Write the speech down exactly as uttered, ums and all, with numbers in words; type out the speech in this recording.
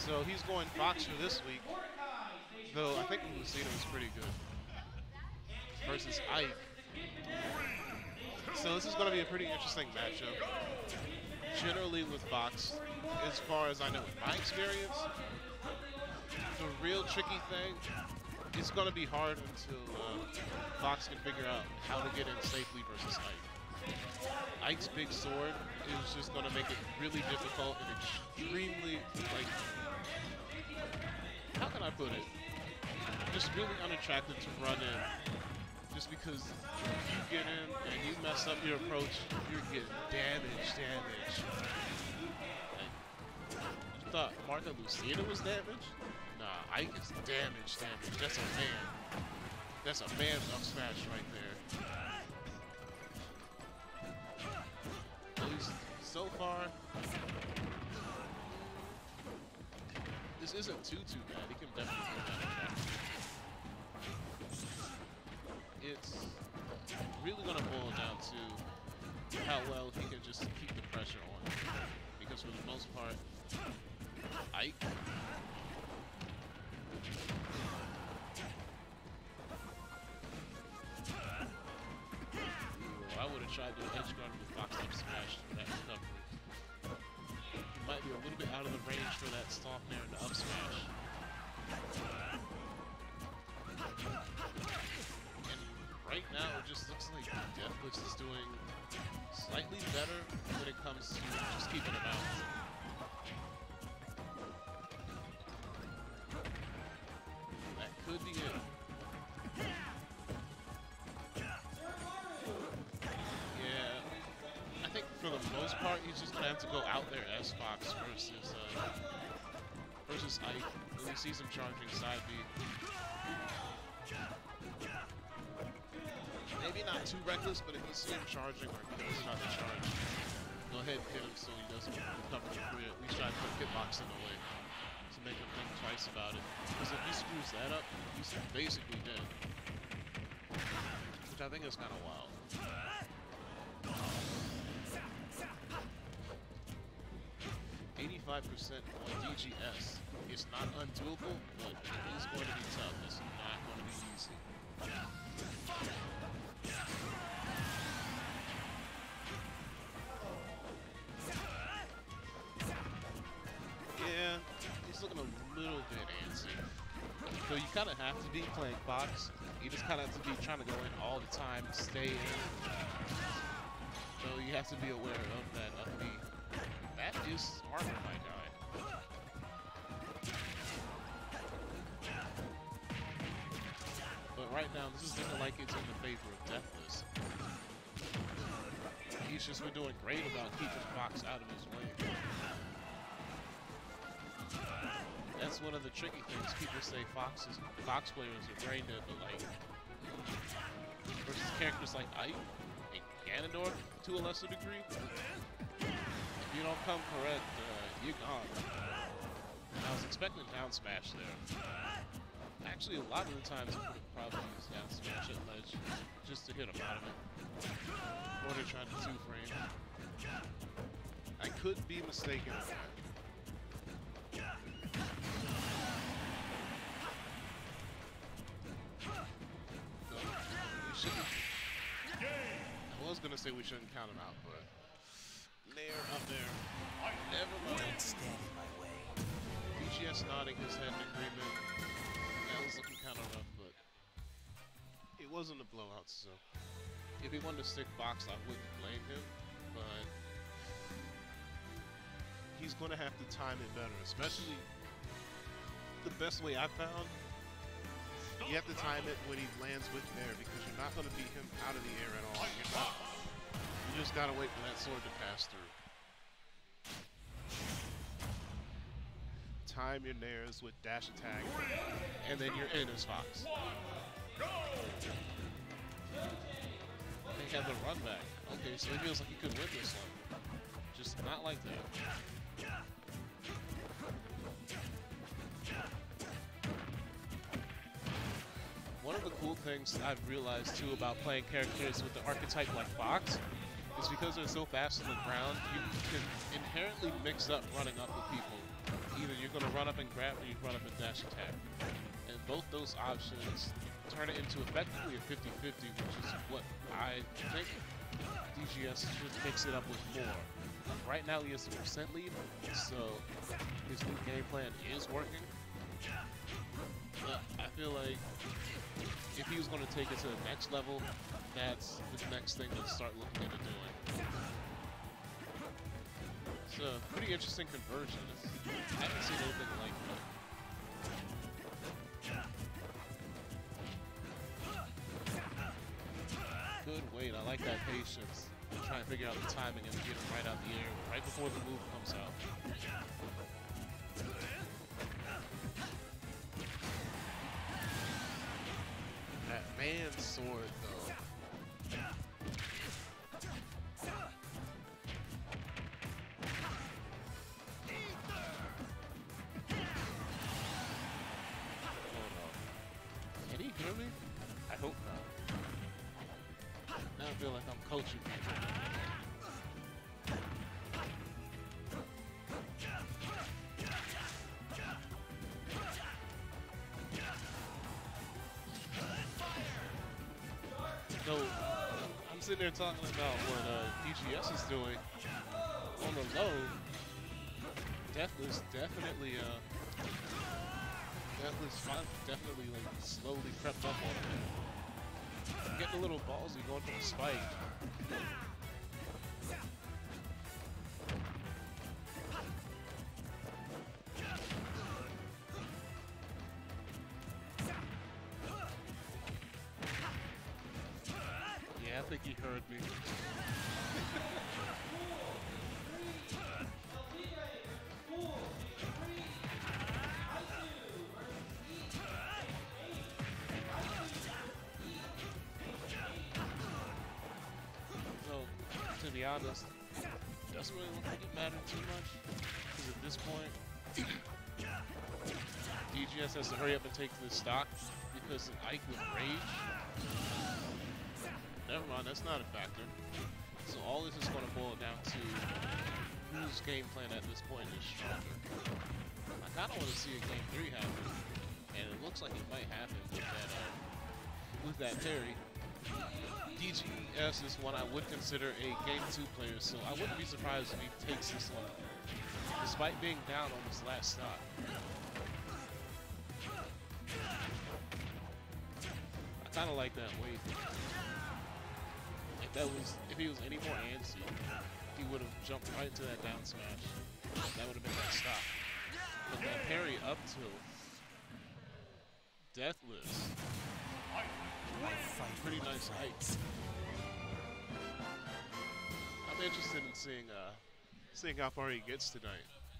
So he's going Boxer this week, though I think Lucina was pretty good versus Ike. So this is going to be a pretty interesting matchup. Generally with Fox, as far as I know in my experience, the real tricky thing is going to be hard until uh, Fox can figure out how to get in safely versus Ike. Ike's big sword is just going to make it really difficult and extremely, like, how can I put it? Just really unattractive to run in. Just because you get in and you mess up your approach, you're getting damage, damage. Like, you thought Martha Lucina was damaged? Nah, Ike is damage, damage. That's a man. That's a man up smash right there. At least so far, this isn't too, too bad. He can definitely do that. It's really going to boil down to how well he can just keep the pressure on. Because for the most part, Ike, ooh, I would have tried to edge guard with Fox up smash for that recovery. He might be a little bit out of the range for that stomp there in the up smash. Right now, it just looks like Deathless is doing slightly better when it comes to just keeping him out. That could be it. Yeah, I think for the most part, he's just gonna have to go out there as Fox versus uh, versus Ike. When he sees him charging side B. Maybe not too reckless, but if you see him charging or he knows not to charge, go ahead and hit him so he doesn't recover the free. At least try to put hitbox in the way to make him think twice about it. Because if he screws that up, he's basically dead. Which I think is kind of wild. eighty-five percent on D G S. It's not undoable, but it is going to be tough. It's not going to be easy. Yeah, he's looking a little bit antsy. So you kind of have to be playing Fox. You just kind of have to be trying to go in all the time, stay in. So you have to be aware of that. Of the, that is smart, my guy. But right now, this is looking like it's in the favor of Deathless. He's just been doing great about keeping Fox out of his way. That's one of the tricky things. People say Fox is, Fox players are brain dead, but like versus characters like Ike and Ganondorf to a lesser degree, if you don't come correct, uh, you're gone. I was expecting down smash there. Actually, a lot of the times you could probably use down smash at ledge just to hit him out of it, or to try to two frame. I could be mistaken on that. I was gonna say we shouldn't count him out, but Nair up there. Never mind. Don't stand in my way. D G S nodding his head in agreement. That was looking kind of rough, but it wasn't a blowout, so if he wanted to stick Fox, I wouldn't blame him, but he's gonna have to time it better, especially the best way I found. You have to time it when he lands with air because you're not going to beat him out of the air at all. You're not. You just got to wait for that sword to pass through. Time your nairs with dash attack, and then you're in as Fox. They have the run back. Okay, so he feels like he could win this one. Just not like that. One of the cool things I've realized too about playing characters with the archetype like Fox is because they're so fast on the ground, you can inherently mix up running up with people. Either you're going to run up and grab or you run up and dash attack. And both those options turn it into effectively a fifty fifty, which is what I think D G S should mix it up with more. Right now he has the percent lead, so his new game plan is working. But I feel like if he was going to take it to the next level, that's the next thing to start looking into doing. It's a pretty interesting conversion. It's, I haven't seen anything like that. Good weight. I like that patience. Trying to figure out the timing and get him right out the air right before the move comes out. That man's sword, though. Hold on. Can he hear me? I hope not. Now I feel like I'm coaching people. So, I'm sitting there talking about what uh, D G S is doing on the low. Deathless definitely, uh, Deathless definitely like slowly crept up on him. Getting a little ballsy, going for the spike. Yeah, I think he heard me. So, to be honest, it doesn't really look like it mattered too much. Because at this point, D G S has to hurry up and take this stock because of Ike with rage. Never mind, that's not a factor. So all this is going to boil down to whose game plan at this point is stronger. I kind of want to see a game three happen, and it looks like it might happen with that uh, with that parry. D G S is one I would consider a game two player, so I wouldn't be surprised if he takes this one, despite being down on his last stock. I kind of like that wave. If that was, if he was any more antsy, he would have jumped right into that down smash. That would have been that stop. But that parry up tilt, Deathless. Pretty nice height. I'm interested in seeing uh, seeing how far he gets tonight.